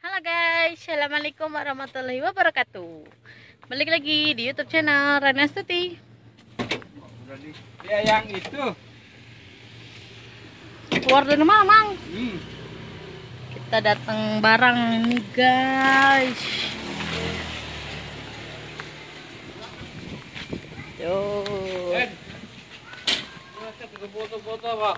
Halo guys, assalamualaikum warahmatullahi wabarakatuh. Balik lagi di YouTube channel Rana Stuti. Ya yang itu. Keluar dari mana, Mang? Kita datang barang nih guys. Yo. Foto-foto Pak.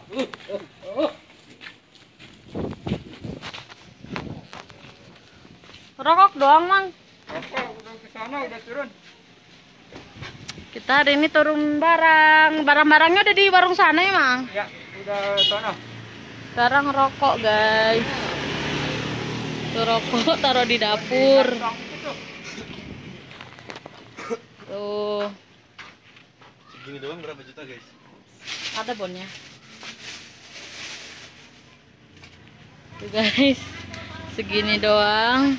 Rokok doang, Mang. Apa udah ke sana udah turun? Kita hari ini turun barang. Barang-barangnya udah di warung sana ya, Mang? Ya, udah sana. Sekarang rokok, guys. Tuh rokok taruh di dapur. Tuh. Segini doang berapa juta guys? Ada bonnya. Tuh guys. Segini doang.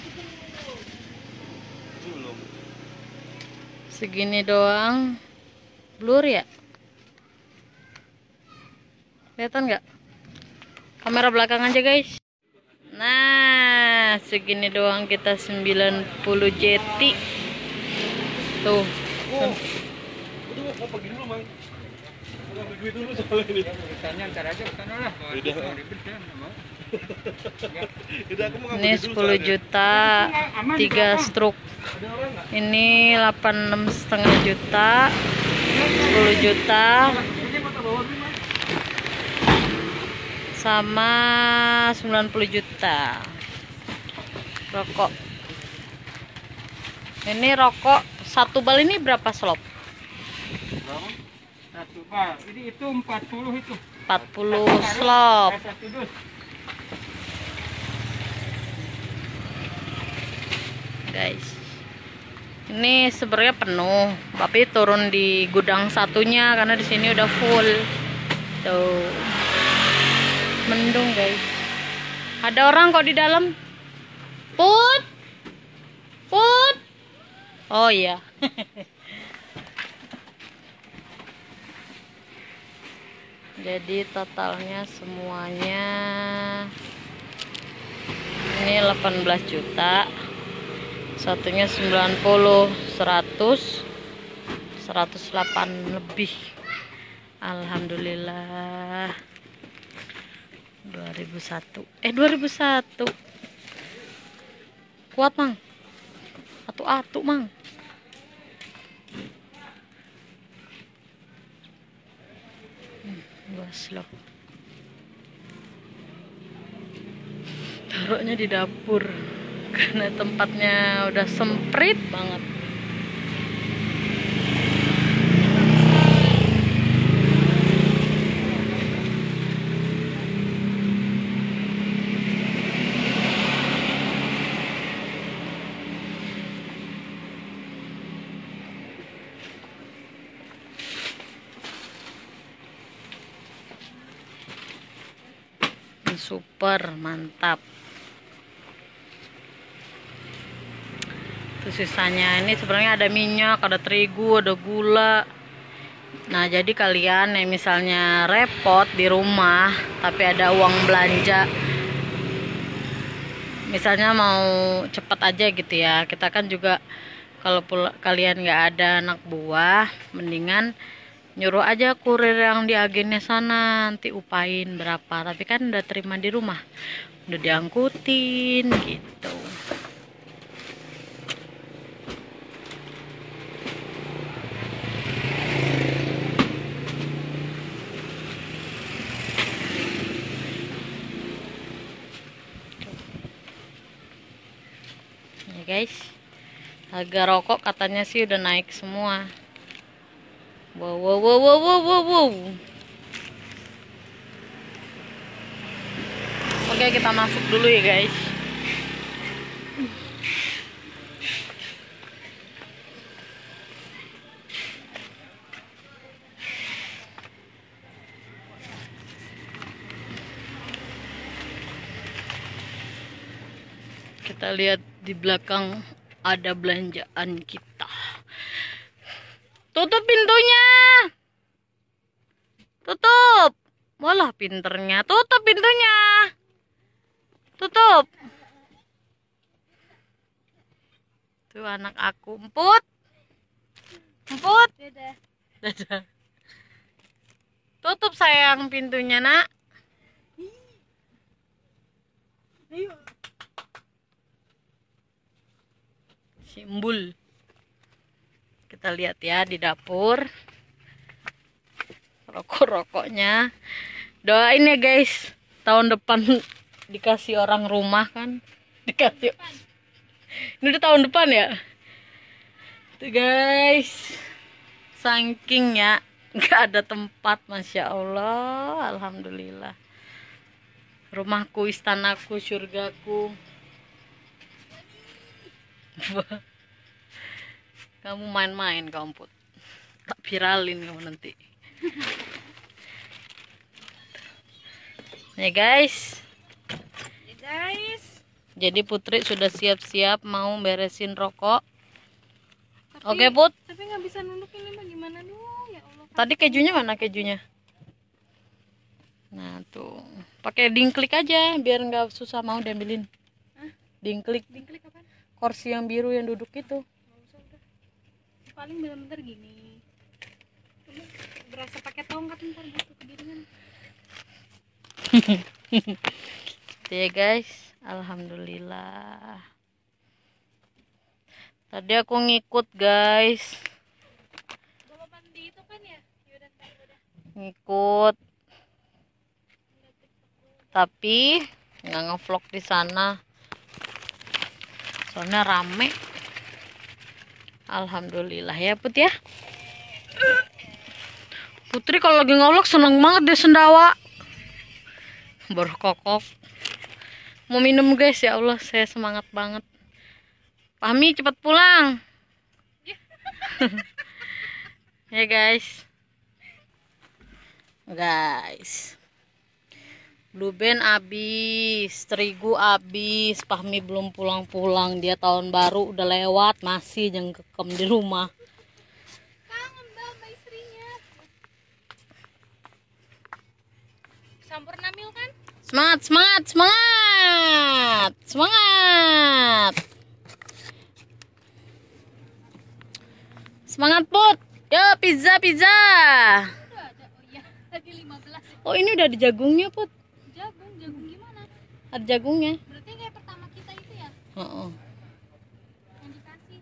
Belum. Segini doang. Blur ya? Kelihatan nggak? Kamera belakang aja guys. Nah, segini doang kita 90 jeti. Tuh. Udah mau pergi dulu Mang. Mau ambil duit dulu soalnya ini. Misalnya ntar aja ke sana lah. Udah. Ribet ya, nggak mau. Udah aku mau Ini ngambil duit dulu 10 soalnya. juta 3 stroke. Ada orang nggak? Ini 86,5 juta 10 juta Ini foto bawa dulu Mang. sama 90 juta rokok. Ini rokok satu bal ini berapa slop? Berapa? Satu bal. Ini itu 40 itu. 40 slop. Satu dus. Guys, ini sebenarnya penuh, tapi turun di gudang satunya karena di sini udah full. Tuh, mendung guys. Ada orang kok di dalam. Put, put. Oh iya. Jadi totalnya semuanya ini 18 juta. Satunya 90, 100, 108 lebih. Alhamdulillah. 2001. Kuat, Mang. Atu-atu, Mang. Luas loh. Taruhnya di dapur karena tempatnya udah semprit banget. Super mantap. Terus sisanya ini sebenarnya ada minyak, ada terigu, ada gula. Nah, jadi kalian yang misalnya repot di rumah tapi ada uang belanja, misalnya mau cepat aja gitu ya, kita kan juga kalau kalian nggak ada anak buah, mendingan nyuruh aja kurir yang di agennya sana, nanti upain berapa, tapi kan udah terima di rumah, udah diangkutin gitu. Ya guys, harga rokok katanya sih udah naik semua. Wow, wow, wow, wow, wow, wow, wow. Oke, kita masuk dulu ya guys. Kita lihat di belakang ada belanjaan kita. Tutup pintunya. Tutup. Walah pinternya. Tutup pintunya. Tutup. anak aku. Emput. Emput. Dadah. Dadah. Tutup sayang pintunya, Nak. Ayo. Simbol. Kita lihat ya di dapur. Rokok-rokoknya. Doain ya guys, tahun depan dikasih orang rumah kan. Dikasih. Ini udah tahun depan ya. Tuh guys. Saking ya nggak ada tempat, masya Allah, alhamdulillah. Rumahku, istanaku, surgaku. Kamu main-main kamu Put. Tak viralin kamu nanti. Ya guys. Ya guys. Jadi Putri sudah siap-siap mau beresin rokok. Tapi, Oke Put. Tapi nggak bisa nunduk ini mah gimana dulu ya Allah. Tadi kejunya mana kejunya? Nah tuh, pakai dingklik aja biar nggak susah mau diambilin. Hah? Dingklik, Dingklik apaan? kursi yang biru yang duduk itu. Nggak usah udah. Paling bener-bener gini. Cuma berasa pakai tongkat ntar gitu kegiringan. Tuh ya guys, alhamdulillah. Tadi aku ngikut guys, Bapak mandi itu kan ya? Yaudah, ntar udah. ngikut. Tapi nggak ngevlog di sana. Soalnya rame. Alhamdulillah ya Put ya. Putri kalau lagi ngevlog seneng banget deh sendawa. Berkokok. Mau minum guys, ya Allah saya semangat banget. Pahmi cepat pulang. Ya guys. Guys. Blue band habis, terigu habis, Pahmi belum pulang-pulang. Dia tahun baru udah lewat, masih jengkekem di rumah. Kangen Mbak sama istrinya. Sampurna mil kan? Semangat, semangat, semangat. Semangat. Semangat Put. Yo pizza, pizza. Udah ada. Oh iya, tadi 15. Oh ini udah ada jagungnya Put. Jagung gimana? Ada jagungnya. Berarti kayak pertama kita itu ya? Heeh. Yang dikasih.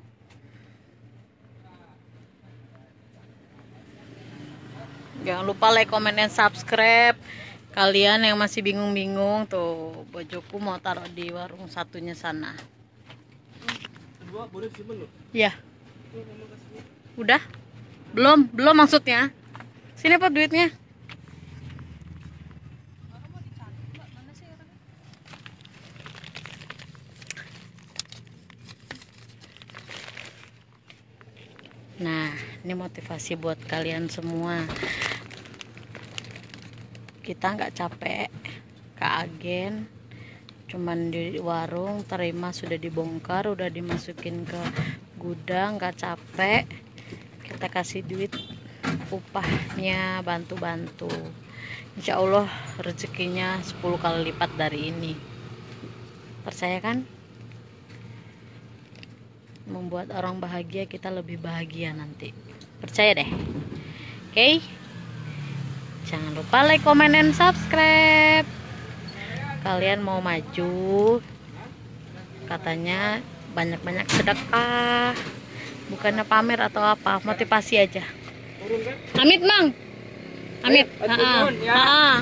Jangan lupa like, comment, dan subscribe. Kalian yang masih bingung-bingung tuh, bojoku mau taruh di warung satunya sana. Kedua boleh disimpan loh. Ya. Udah? Belum maksudnya. Sini Pak duitnya. Orang mau dicari Mbak, mana sih orangnya? Nah, ini motivasi buat kalian semua. Kita nggak capek ke agen, cuman di warung terima sudah dibongkar, udah dimasukin ke gudang, nggak capek. Kita kasih duit upahnya, bantu-bantu. Insya Allah rezekinya 10 kali lipat dari ini. Percaya kan? Membuat orang bahagia, kita lebih bahagia nanti. Percaya deh. Oke? Jangan lupa like, comment, dan subscribe. Kalian mau maju, katanya banyak-banyak sedekah, bukannya pamer atau apa, motivasi aja. Turun kan? Amit Mang, amit. turun, ya.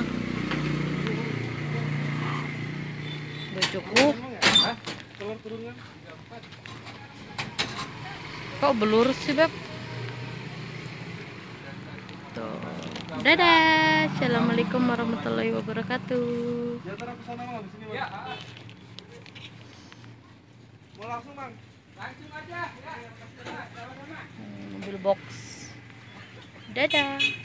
Bojoku Hah? Telur turun kan? kok belur sih Beb? Tuh. Dadah, assalamualaikum warahmatullahi wabarakatuh. Ya ntar aku sana Mang, di sini Mang. Mau langsung Mang? Langsung aja ya. Mobil box. Dadah.